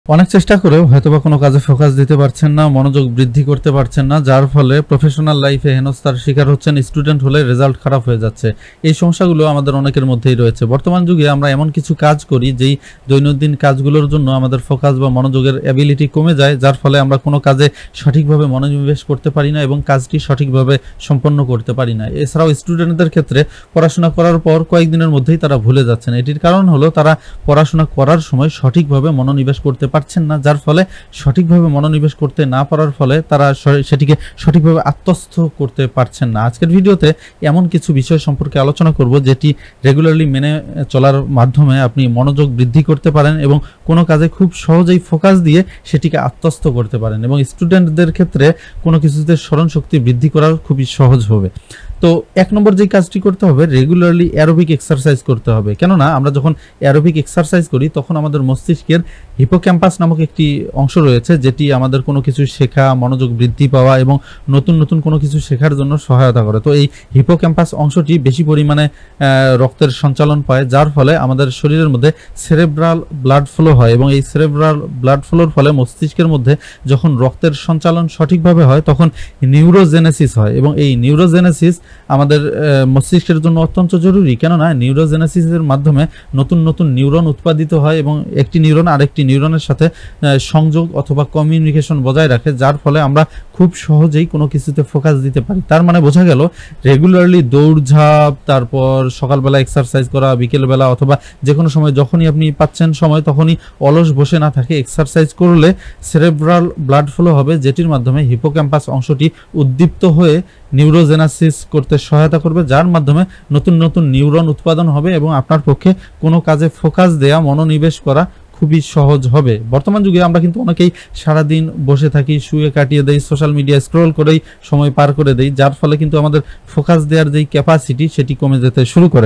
অনেক চেষ্টা করেও হয়তোবা কোনো কাজে ফোকাস দিতে পারছেন না, মনোযোগ বৃদ্ধি করতে পারছেন না, যার ফলে প্রফেশনাল লাইফে হেনস্থার শিকার হচ্ছেন। স্টুডেন্ট হলে রেজাল্ট খারাপ হয়ে যাচ্ছে। এই সমস্যাগুলো আমাদের অনেকের মধ্যেই রয়েছে। বর্তমান যুগে আমরা এমন কিছু কাজ করি যেই দৈনন্দিন কাজগুলোর জন্য আমাদের ফোকাস বা মনোযোগের অ্যাবিলিটি কমে যায়, যার ফলে আমরা কোনো কাজে সঠিকভাবে মনোনিবেশ করতে পারি না এবং কাজটি সঠিকভাবে সম্পন্ন করতে পারি না। এছাড়াও স্টুডেন্টদের ক্ষেত্রে পড়াশোনা করার পর কয়েকদিনের মধ্যেই তারা ভুলে যাচ্ছেন। এটির কারণ হলো তারা পড়াশোনা করার সময় সঠিকভাবে মনোনিবেশ করতে পারছেন না, যার ফলে সঠিকভাবে মনোনিবেশ করতে না পারার ফলে তারা সেটিকে সঠিকভাবে আত্মস্থ করতে পারছেন না। আজকের ভিডিওতে এমন কিছু বিষয় সম্পর্কে আলোচনা করব যেটি রেগুলারলি মেনে চলার মাধ্যমে আপনি মনোযোগ বৃদ্ধি করতে পারেন এবং কোনো কাজে খুব সহজেই ফোকাস দিয়ে সেটিকে আত্মস্থ করতে পারেন এবং স্টুডেন্টদের ক্ষেত্রে কোনো কিছুতে স্মরণশক্তি বৃদ্ধি করা খুবই সহজ হবে। তো এক নম্বর যে কাজটি করতে হবে, রেগুলারলি অ্যারোবিক এক্সারসাইজ করতে হবে। কেননা আমরা যখন অ্যারোবিক এক্সারসাইজ করি তখন আমাদের মস্তিষ্কের হিপোক্যাম্পাস নামক একটি অংশ রয়েছে যেটি আমাদের কোনো কিছু শেখা, মনোযোগ বৃদ্ধি পাওয়া এবং নতুন নতুন কোনো কিছু শেখার জন্য সহায়তা করে। তো এই হিপোক্যাম্পাস অংশটি বেশি পরিমাণে রক্তের সঞ্চালন পায়, যার ফলে আমাদের শরীরের মধ্যে সেরেব্রাল ব্লাড ফ্লো হয় এবং এই সেরেব্রাল ব্লাড ফ্লোর ফলে মস্তিষ্কের মধ্যে যখন রক্তের সঞ্চালন সঠিকভাবে হয় তখন নিউরোজেনেসিস হয় এবং এই নিউরোজেনেসিস আমাদের মস্তিষ্কের জন্য অত্যন্ত জরুরি। কেননা নিউরোজেনেসিসের মাধ্যমে নতুন নতুন নিউরন উৎপাদিত হয় এবং একটি নিউরন আরেকটি নিউরনের সাথে সংযোগ অথবা কমিউনিকেশন বজায় রাখে, যার ফলে আমরা খুব সহজেই কোনো কিছুতে ফোকাস দিতে পারি। তার মানে বোঝা গেল রেগুলারলি দৌড়ঝাঁপ, তারপর সকালবেলা এক্সারসাইজ করা, বিকেলবেলা অথবা যে কোনো সময় যখনই আপনি পাচ্ছেন সময় তখনই অলস বসে না থাকে এক্সারসাইজ করলে সেরেব্রাল ব্লাড ফ্লো হবে, যেটির মাধ্যমে হিপোক্যাম্পাস অংশটি উদ্দীপ্ত হয়ে নিউরোজেনেসিস করতে সহায়তা করবে, যার মাধ্যমে নতুন নতুন নিউরন উৎপাদন হবে এবং আপনার পক্ষে কোনো কাজে ফোকাস দেয়া, মনোনিবেশ করা খুবই সহজ হবে। বর্তমান যুগে আমরা কিন্তু অনেকেই সারাদিন বসে থাকি, শুয়ে কাটিয়ে দেই, সোশ্যাল মিডিয়া স্ক্রল করেই সময় পার করে দেই, যার ফলে কিন্তু আমাদের ফোকাস দেওয়ার যেই ক্যাপাসিটি সেটি কমে যেতে শুরু করে।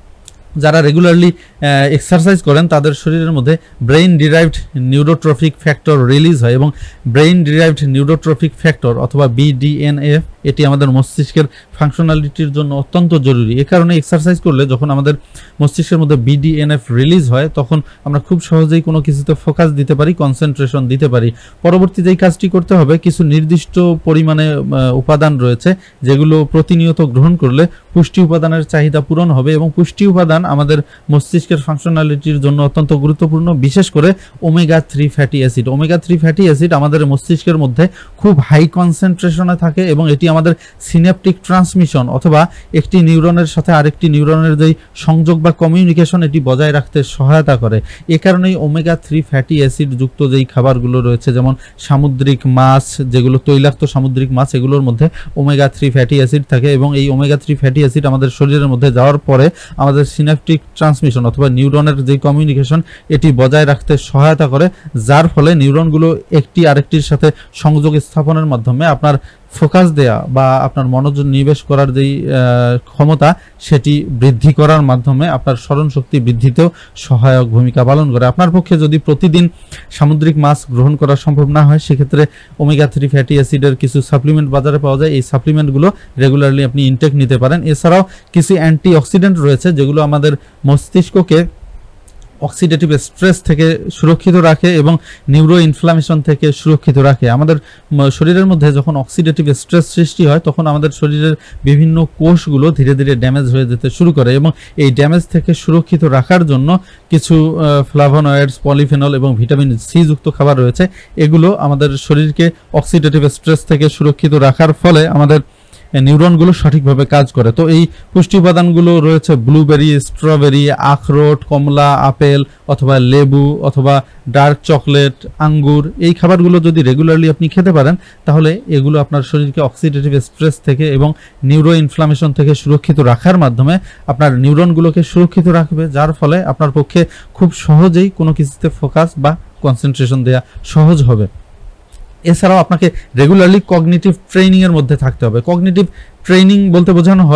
যারা রেগুলারলি এক্সারসাইজ করেন তাদের শরীরের মধ্যে brain derived neurotrophic factor release হয় এবং ব্রেইন ডিরাইভড নিউরোট্রফিক ফ্যাক্টর অথবা BDNF এটি আমাদের মস্তিষ্কের ফাংশনালিটির জন্য অত্যন্ত জরুরি। এ কারণে এক্সারসাইজ করলে যখন আমাদের মস্তিষ্কের মধ্যে BDNF রিলিজ হয় তখন আমরা খুব সহজেই কোনো কিছুতে ফোকাস দিতে পারি, কনসেন্ট্রেশন দিতে পারি। পরবর্তী যেই কাজটি করতে হবে, কিছু নির্দিষ্ট পরিমাণে উপাদান রয়েছে যেগুলো প্রতিনিয়ত গ্রহণ করলে পুষ্টি উপাদানের চাহিদা পূরণ হবে এবং পুষ্টি উপাদান আমাদের মস্তিষ্কের ফাংশনালিটির জন্য অত্যন্ত গুরুত্বপূর্ণ, বিশেষ করে omega three fatty acid. Omega three fatty acid আমাদের মস্তিষ্কের মধ্যে খুব হাই কনসেন্ট্রেশনে থাকে এবং এটি আমাদের সিন্যাপটিক ট্রান্সমিশন অথবা একটি নিউরনের সাথে আরেকটি নিউরনের যেই সংযোগ বা কমিউনিকেশন এটি বজায় রাখতে সহায়তা করে। এ কারণেই ওমেগা-3 ফ্যাটি অ্যাসিড যুক্ত যেই খাবারগুলো রয়েছে, যেমন সামুদ্রিক মাছ, যেগুলো তৈলাক্ত সামুদ্রিক মাছ, এগুলোর মধ্যে ওমেগা-3 ফ্যাটি অ্যাসিড থাকে এবং এই ওমেগা-3 ফ্যাটি অ্যাসিড আমাদের শরীরের মধ্যে যাওয়ার পরে আমাদের সিন্যাপটিক ট্রান্সমিশন অথবা নিউরনের যে কমিউনিকেশন এটি বজায় রাখতে সহায়তা করে, যার ফলে নিউরনগুলো একটি আরেকটির সাথে সংযোগ স্থাপনের মাধ্যমে আপনার ফোকাস দেয়া বা আপনার মনোযোগ নিবেশ করার যেই ক্ষমতা সেটি বৃদ্ধি করার মাধ্যমে আপনার স্মরণ শক্তি বৃদ্ধিতেও সহায়ক ভূমিকা পালন করে। আপনার পক্ষে যদি প্রতিদিন সামুদ্রিক মাছ গ্রহণ করা সম্ভব না হয়, সেক্ষেত্রে ওমেগা-3 ফ্যাটি অ্যাসিডের কিছু সাপ্লিমেন্ট বাজারে পাওয়া যায়, এই সাপ্লিমেন্টগুলো রেগুলারলি আপনি ইনটেক নিতে পারেন। এছাড়াও কিছু অ্যান্টিঅক্সিডেন্ট রয়েছে যেগুলো আমাদের মস্তিষ্ককে অক্সিডেটিভ স্ট্রেস থেকে সুরক্ষিত রাখে এবং নিউরো ইনফ্লামেশন থেকে সুরক্ষিত রাখে। আমাদের শরীরের মধ্যে যখন অক্সিডেটিভ স্ট্রেস সৃষ্টি হয় তখন আমাদের শরীরের বিভিন্ন কোষগুলো ধীরে ধীরে ড্যামেজ হয়ে যেতে শুরু করে এবং এই ড্যামেজ থেকে সুরক্ষিত রাখার জন্য কিছু ফ্লাভোনয়েডস, পলিফেনল এবং ভিটামিন সি যুক্ত খাবার রয়েছে। এগুলো আমাদের শরীরকে অক্সিডেটিভ স্ট্রেস থেকে সুরক্ষিত রাখার ফলে আমাদের নিউরনগুলো সঠিকভাবে কাজ করে। তো এই পুষ্টি উপাদানগুলো রয়েছে ব্লুবেরি, স্ট্রবেরি, আখরোট, কমলা, আপেল অথবা লেবু অথবা ডার্ক চকলেট, আঙ্গুর। এই খাবারগুলো যদি রেগুলারলি আপনি খেতে পারেন তাহলে এগুলো আপনার শরীরকে অক্সিডেটিভ স্ট্রেস থেকে এবং নিউরো ইনফ্লামেশন থেকে সুরক্ষিত রাখার মাধ্যমে আপনার নিউরনগুলোকে সুরক্ষিত রাখবে, যার ফলে আপনার পক্ষে খুব সহজেই কোনো কিছুতে ফোকাস বা কনসেন্ট্রেশন দেওয়া সহজ হবে। এছাড়াও আপনাকে রেগুলারলি কগনিটিভ ট্রেনিং এর মধ্যে থাকতে হবে। কগনিটিভ ট্রেনিং বলতে বোঝানো হয়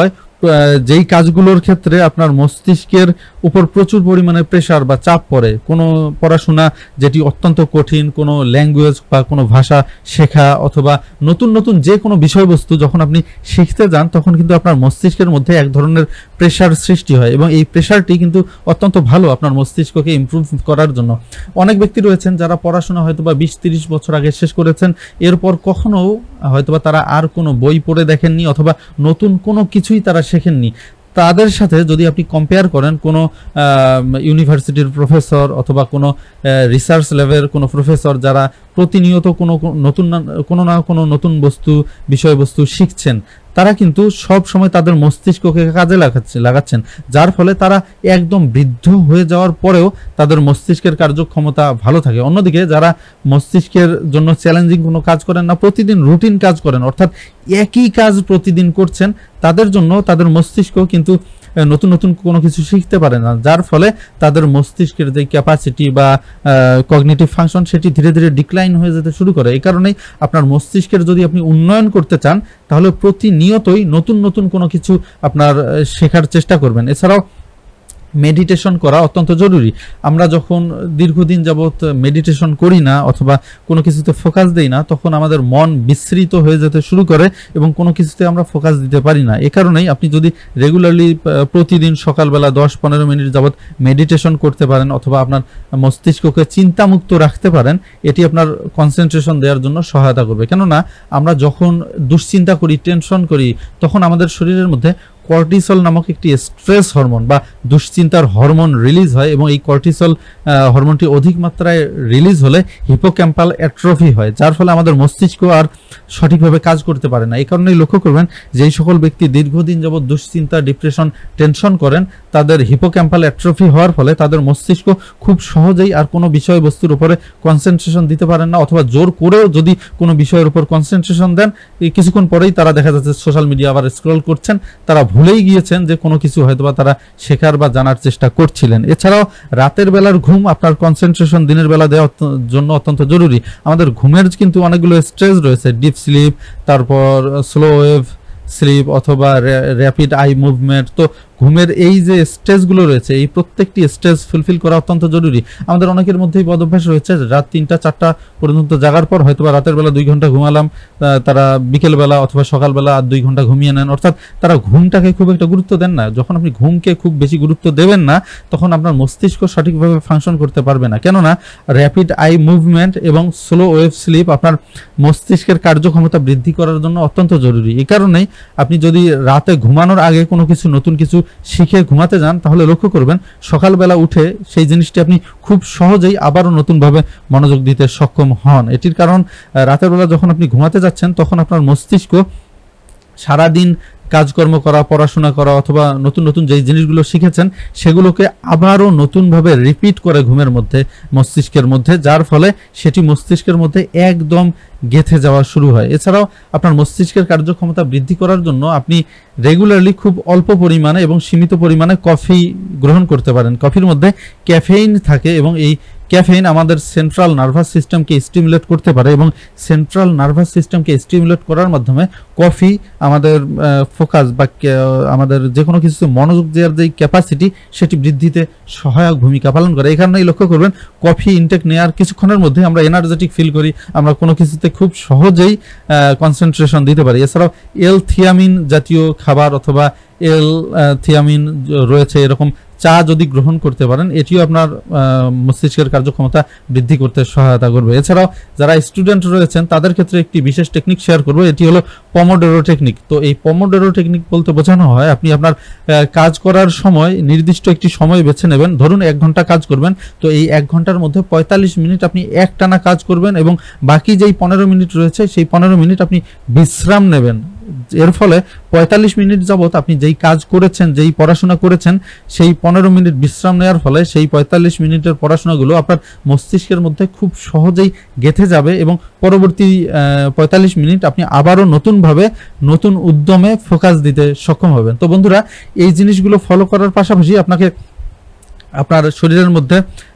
যেই কাজগুলোর ক্ষেত্রে আপনার মস্তিষ্কের উপর প্রচুর পরিমাণে প্রেসার বা চাপ পড়ে, কোনো পড়াশোনা যেটি অত্যন্ত কঠিন, কোনো ল্যাঙ্গুয়েজ বা কোনো ভাষা শেখা অথবা নতুন নতুন যে কোনো বিষয়বস্তু যখন আপনি শিখতে যান তখন কিন্তু আপনার মস্তিষ্কের মধ্যে এক ধরনের প্রেসার সৃষ্টি হয় এবং এই প্রেসারটি কিন্তু অত্যন্ত ভালো আপনার মস্তিষ্ককে ইমপ্রুভ করার জন্য। অনেক ব্যক্তি রয়েছেন যারা পড়াশোনা হয়তোবা 20-30 বছর আগে শেষ করেছেন, এরপর কখনো হয়তোবা তারা আর কোনো বই পড়ে দেখেননি অথবা নতুন কোনো কিছুই তারা শেখেননি। তাদের সাথে যদি আপনি কম্পেয়ার করেন কোনো ইউনিভার্সিটির প্রফেসর অথবা কোনো রিসার্চ ল্যাবের কোনো প্রফেসর যারা প্রতিনিয়ত কোনো না কোনো নতুন বিষয়বস্তু শিখছেন, তারা কিন্তু সব সময় তাদের মস্তিষ্ককে কাজে লাগাচ্ছেন, যার ফলে তারা একদম বৃদ্ধ হয়ে যাওয়ার পরেও তাদের মস্তিষ্কের কার্যক্ষমতা ভালো থাকে। অন্যদিকে যারা মস্তিষ্কের জন্য চ্যালেঞ্জিং কোনো কাজ করেন না, প্রতিদিন রুটিন কাজ করেন, অর্থাৎ একই কাজ প্রতিদিন করছেন, তাদের জন্য তাদের মস্তিষ্ক কিন্তু নতুন নতুন কোনো কিছু শিখতে পারে না, যার ফলে তাদের মস্তিষ্কের যে ক্যাপাসিটি বা কগনিটিভ ফাংশন সেটি ধীরে ধীরে ডিক্লাইন হয়ে যেতে শুরু করে। এই কারণেই আপনার মস্তিষ্কের যদি আপনি উন্নয়ন করতে চান তাহলে প্রতিনিয়তই নতুন নতুন কোনো কিছু আপনার শেখার চেষ্টা করবেন। এছাড়াও মেডিটেশন করা অত্যন্ত জরুরি। আমরা যখন দীর্ঘদিন যাবৎ মেডিটেশন করি না অথবা কোনো কিছুতে ফোকাস দেই না, তখন আমাদের মন বিস্মৃত হয়ে যেতে শুরু করে এবং কোনো কিছুতে আমরা ফোকাস দিতে পারি না। এ কারণেই আপনি যদি রেগুলারলি প্রতিদিন সকালবেলা 10-15 মিনিট যাবৎ মেডিটেশন করতে পারেন অথবা আপনার মস্তিষ্ককে চিন্তামুক্ত রাখতে পারেন, এটি আপনার কনসেন্ট্রেশন দেওয়ার জন্য সহায়তা করবে। কেননা আমরা যখন দুশ্চিন্তা করি, টেনশন করি, তখন আমাদের শরীরের মধ্যে কর্টিসল নামক একটি স্ট্রেস হরমোন বা দুশ্চিন্তার হরমোন রিলিজ হয় এবং এই কর্টিসল হরমোনটি অধিক মাত্রায় রিলিজ হলে হিপোক্যাম্পাল অ্যাট্রফি হয়, যার ফলে আমাদের মস্তিষ্ক আর সঠিকভাবে কাজ করতে পারে না। এই কারণেই লক্ষ্য করবেন যেই সকল ব্যক্তি দীর্ঘদিন যাবৎ দুশ্চিন্তা, ডিপ্রেশন, টেনশন করেন, তাদের হিপোক্যাম্পাল অ্যাট্রফি হওয়ার ফলে তাদের মস্তিষ্ক খুব সহজেই আর কোনো বিষয়বস্তুর উপরে কনসেন্ট্রেশন দিতে পারেন না, অথবা জোর করেও যদি কোনো বিষয়ের উপর কনসেন্ট্রেশন দেন, কিছুক্ষণ পরেই তারা দেখা যাচ্ছে সোশ্যাল মিডিয়া আবার স্ক্রল করছেন, তারা ভুলেই গিয়েছেন যে কোনো কিছু হয়তোবা তারা শেখার বা জানার চেষ্টা করছিলেন। এছাড়াও রাতের বেলার ঘুম আপনার কনসেন্ট্রেশন দিনের বেলা দেওয়ার জন্য অত্যন্ত জরুরি। আমাদের ঘুমের কিন্তু অনেকগুলো স্টেজ রয়েছে, ডিপ স্লিপ, তারপর স্লো ওয়েভ স্লিপ অথবা র্যাপিড আই মুভমেন্ট। তো ঘুমের এই যে স্টেজগুলো রয়েছে, এই প্রত্যেকটি স্টেজ ফুলফিল করা অত্যন্ত জরুরি। আমাদের অনেকের মধ্যেই বদভ্যাস রয়েছে, রাত 3টা-4টা পর্যন্ত জাগার পর হয়তোবা রাতের বেলা 2 ঘন্টা ঘুমালাম, তারা বিকেলবেলা অথবা সকালবেলা আর 2 ঘন্টা ঘুমিয়ে নেন, অর্থাৎ তারা ঘুমটাকে খুব একটা গুরুত্ব দেন না। যখন আপনি ঘুমকে খুব বেশি গুরুত্ব দেবেন না, তখন আপনার মস্তিষ্ক সঠিকভাবে ফাংশন করতে পারবে না। কেননা র্যাপিড আই মুভমেন্ট এবং স্লো ওয়েভ স্লিপ আপনার মস্তিষ্কের কার্যক্ষমতা বৃদ্ধি করার জন্য অত্যন্ত জরুরি। এই কারণেই আপনি যদি রাতে ঘুমানোর আগে কোনো কিছু নতুন কিছু শিখে ঘুমাতে যান, তাহলে লক্ষ্য করবেন সকালবেলা উঠে সেই জিনিসটি আপনি খুব সহজেই আবারও নতুনভাবে মনোযোগ দিতে সক্ষম হন। এটির কারণ রাতের বেলা যখন আপনি ঘুমাতে যাচ্ছেন, তখন আপনার মস্তিষ্ক সারাদিন কাজকর্ম করা, পড়াশোনা করা অথবা নতুন নতুন যেই জিনিসগুলো শিখেছেন সেগুলোকে আবারও নতুনভাবে রিপিট করে ঘুমের মধ্যে, মস্তিষ্কের মধ্যে, যার ফলে সেটি মস্তিষ্কের মধ্যে একদম গেঁথে যাওয়া শুরু হয়। এছাড়াও আপনার মস্তিষ্কের কার্যক্ষমতা বৃদ্ধি করার জন্য আপনি রেগুলারলি খুব অল্প পরিমাণে এবং সীমিত পরিমাণে কফি গ্রহণ করতে পারেন। কফির মধ্যে ক্যাফেইন থাকে এবং এই ক্যাফেইন আমাদের সেন্ট্রাল নার্ভাস সিস্টেমকে স্টিমুলেট করতে পারে এবং সেন্ট্রাল নার্ভাস সিস্টেমকে স্টিমুলেট করার মাধ্যমে কফি আমাদের ফোকাস বা আমাদের যে কোনো কিছু মনোযোগ দেওয়ার যে ক্যাপাসিটি সেটি বৃদ্ধিতে সহায়ক ভূমিকা পালন করে। এই কারণেই লক্ষ্য করবেন কফি ইনটেক নেওয়ার কিছুক্ষণের মধ্যে আমরা এনার্জেটিক ফিল করি, আমরা কোনো কিছুতে খুব সহজেই কনসেন্ট্রেশন দিতে পারি। এছাড়াও এল-থিয়ামিন জাতীয় খাবার অথবা এল-থিয়ামিন রয়েছে এরকম চা যদি গ্রহণ করতে পারেন, এটিও আপনার মস্তিষ্কের কার্যক্ষমতা বৃদ্ধি করতে সহায়তা করবে। এছাড়াও যারা স্টুডেন্ট রয়েছেন তাদের ক্ষেত্রে একটি বিশেষ টেকনিক শেয়ার করব, এটি হলো পমোডোরো টেকনিক। তো এই পমোডোরো টেকনিক বলতে বোঝানো হয় আপনি আপনার কাজ করার সময় নির্দিষ্ট একটি সময় বেছে নেবেন। ধরুন 1 ঘন্টা কাজ করবেন, তো এই 1 ঘন্টার মধ্যে 45 মিনিট আপনি একটানা কাজ করবেন এবং বাকি যেই 15 মিনিট রয়েছে সেই 15 মিনিট আপনি বিশ্রাম নেবেন। এর ফলে 45 মিনিট যাবত আপনি যেই কাজ করেছেন, যেই পড়াশোনা করেছেন, সেই 15 মিনিট বিশ্রাম নেওয়ার ফলে সেই 45 মিনিটের পড়াশোনাগুলো আপনার মস্তিষ্কের মধ্যে খুব সহজেই গেঁথে যাবে এবং পরবর্তী 45 মিনিট আপনি আবারও নতুনভাবে নতুন উদ্যমে ফোকাস দিতে সক্ষম হবেন। তো বন্ধুরা, এই জিনিসগুলো ফলো করার পাশাপাশি আপনাকে আপনার শরীরের মধ্যে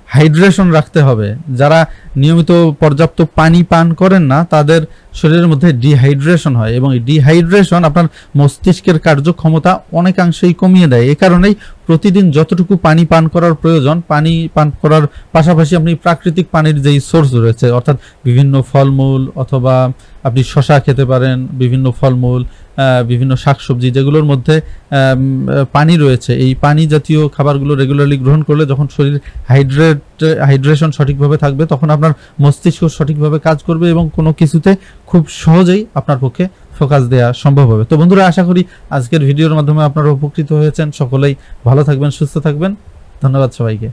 হাইড্রেশন রাখতে হবে। যারা নিয়মিত পর্যাপ্ত পানি পান করেন না তাদের শরীরের মধ্যে ডিহাইড্রেশন হয়, এবং এই ডিহাইড্রেশন আপনার মস্তিষ্কের কার্যক্ষমতা অনেকাংশেই কমিয়ে দেয়। এই কারণেই প্রতিদিন যতটুকু পানি পান করার প্রয়োজন, পানি পান করার পাশাপাশি আপনি প্রাকৃতিক পানির যেই সোর্স রয়েছে, অর্থাৎ বিভিন্ন ফলমূল অথবা আপনি শশা খেতে পারেন, বিভিন্ন ফলমূল, বিভিন্ন শাকসবজি যেগুলোর মধ্যে পানি রয়েছে, এই পানি জাতীয় খাবারগুলো রেগুলারলি গ্রহণ করলে যখন শরীর হাইড্রেশন সঠিকভাবে থাকবে তখন আপনার মস্তিষ্ক সঠিকভাবে কাজ করবে এবং কোনো কিছুতে খুব সহজেই আপনার পক্ষে ফোকাস দেওয়া সম্ভব হবে। তো বন্ধুরা, আশা করি আজকের ভিডিওর মাধ্যমে আপনারা উপকৃত হয়েছেন। সকলেই ভালো থাকবেন, সুস্থ থাকবেন। ধন্যবাদ সবাইকে।